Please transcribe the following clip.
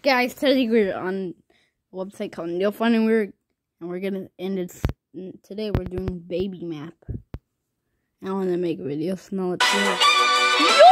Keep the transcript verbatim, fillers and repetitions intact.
Guys, today we're on a website called Neil Fun, and we're and we're gonna end it today. We're doing baby map. I want to make videos. Now let's do it.